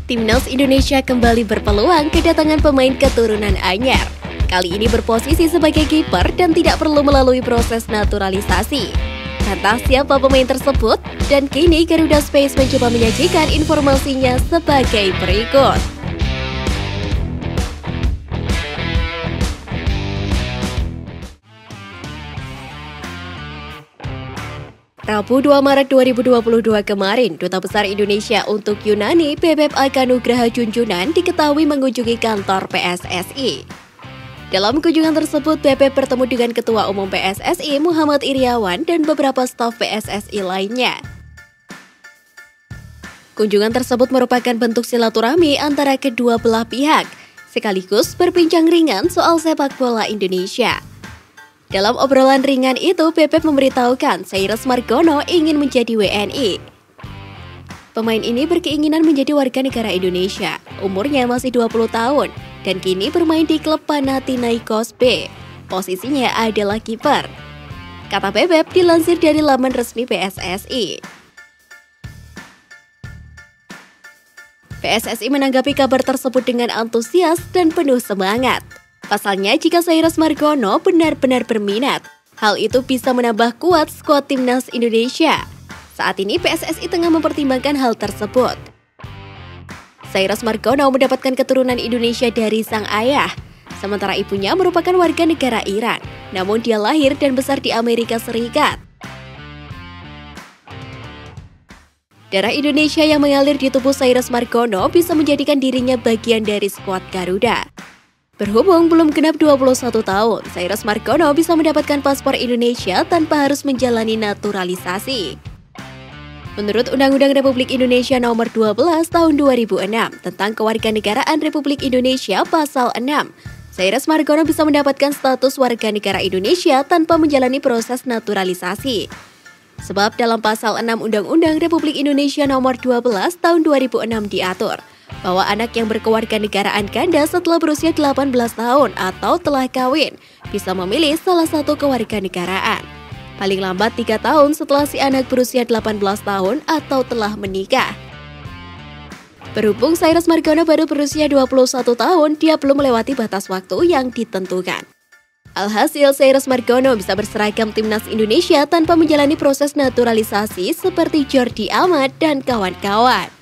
Timnas Indonesia kembali berpeluang kedatangan pemain keturunan anyar. Kali ini berposisi sebagai kiper dan tidak perlu melalui proses naturalisasi. Entah siapa pemain tersebut, dan kini Garuda Space mencoba menyajikan informasinya sebagai berikut. Rabu 2 Maret 2022 kemarin, Duta Besar Indonesia untuk Yunani, Bebep Akanugraha Junjunan, diketahui mengunjungi kantor PSSI. Dalam kunjungan tersebut, Bebep bertemu dengan Ketua Umum PSSI Muhammad Iryawan dan beberapa staf PSSI lainnya. Kunjungan tersebut merupakan bentuk silaturahmi antara kedua belah pihak, sekaligus berbincang ringan soal sepak bola Indonesia. Dalam obrolan ringan itu, Bebep memberitahukan Cyrus Margono ingin menjadi WNI. Pemain ini berkeinginan menjadi warga negara Indonesia. Umurnya masih 20 tahun dan kini bermain di klub Panathinaikos B. Posisinya adalah kiper. Kata Bebep dilansir dari laman resmi PSSI. PSSI menanggapi kabar tersebut dengan antusias dan penuh semangat. Pasalnya, jika Cyrus Margono benar-benar berminat, hal itu bisa menambah kuat skuad Timnas Indonesia. Saat ini PSSI tengah mempertimbangkan hal tersebut. Cyrus Margono mendapatkan keturunan Indonesia dari sang ayah, sementara ibunya merupakan warga negara Iran, namun dia lahir dan besar di Amerika Serikat. Darah Indonesia yang mengalir di tubuh Cyrus Margono bisa menjadikan dirinya bagian dari skuad Garuda. Berhubung belum genap 21 tahun, Cyrus Margono bisa mendapatkan paspor Indonesia tanpa harus menjalani naturalisasi. Menurut Undang-Undang Republik Indonesia Nomor 12 Tahun 2006 tentang Kewarganegaraan Republik Indonesia Pasal 6, Cyrus Margono bisa mendapatkan status warga negara Indonesia tanpa menjalani proses naturalisasi. Sebab dalam Pasal 6 Undang-Undang Republik Indonesia Nomor 12 Tahun 2006 diatur bahwa anak yang berkewarganegaraan ganda setelah berusia 18 tahun atau telah kawin bisa memilih salah satu kewarganegaraan. Paling lambat 3 tahun setelah si anak berusia 18 tahun atau telah menikah. Berhubung Cyrus Margono baru berusia 21 tahun, dia belum melewati batas waktu yang ditentukan. Alhasil, Cyrus Margono bisa berseragam Timnas Indonesia tanpa menjalani proses naturalisasi seperti Jordi Amat dan kawan-kawan.